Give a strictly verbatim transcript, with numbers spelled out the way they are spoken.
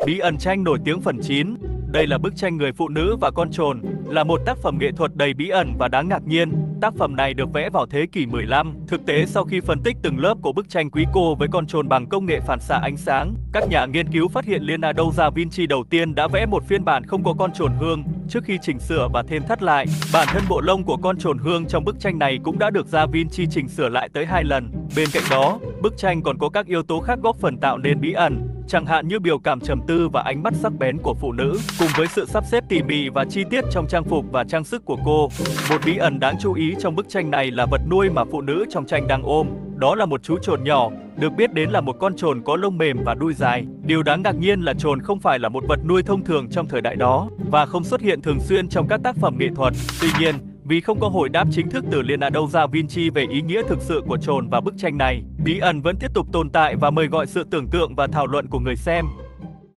Bí ẩn tranh nổi tiếng phần chín. Đây là bức tranh người phụ nữ và con trồn, là một tác phẩm nghệ thuật đầy bí ẩn và đáng ngạc nhiên. Tác phẩm này được vẽ vào thế kỷ mười lăm. Thực tế, sau khi phân tích từng lớp của bức tranh quý cô với con trồn bằng công nghệ phản xạ ánh sáng, các nhà nghiên cứu phát hiện Leonardo da Vinci đầu tiên đã vẽ một phiên bản không có con trồn hương trước khi chỉnh sửa và thêm thắt lại. Bản thân bộ lông của con trồn hương trong bức tranh này cũng đã được da Vinci chỉnh sửa lại tới hai lần. Bên cạnh đó, bức tranh còn có các yếu tố khác góp phần tạo nên bí ẩn, chẳng hạn như biểu cảm trầm tư và ánh mắt sắc bén của phụ nữ, cùng với sự sắp xếp tỉ mỉ và chi tiết trong trang phục và trang sức của cô. Một bí ẩn đáng chú ý trong bức tranh này là vật nuôi mà phụ nữ trong tranh đang ôm. Đó là một chú trồn nhỏ, được biết đến là một con trồn có lông mềm và đuôi dài. Điều đáng ngạc nhiên là trồn không phải là một vật nuôi thông thường trong thời đại đó và không xuất hiện thường xuyên trong các tác phẩm nghệ thuật. Tuy nhiên, vì không có hồi đáp chính thức từ Leonardo da Vinci về ý nghĩa thực sự của trồn vào bức tranh này, bí ẩn vẫn tiếp tục tồn tại và mời gọi sự tưởng tượng và thảo luận của người xem.